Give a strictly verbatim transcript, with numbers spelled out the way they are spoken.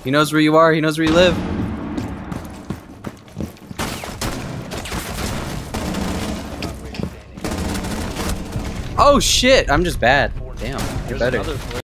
He knows where you are. He knows where you live. Oh shit! I'm just bad. Damn. You're better.